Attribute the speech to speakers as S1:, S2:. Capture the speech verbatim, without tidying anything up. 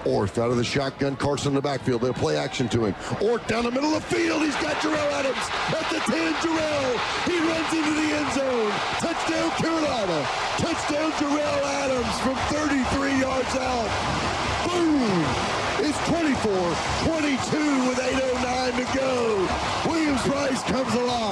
S1: Orth out of the shotgun, Carson in the backfield. They'll play action to him. Orth down the middle of the field. He's got Jerell Adams at the ten. Jerell, he runs into the end zone. Touchdown, Carolina. Touchdown, Jerell Adams from thirty-three yards out. Boom! It's twenty-four twenty-two with eight oh nine to go. Williams-Brice comes alive.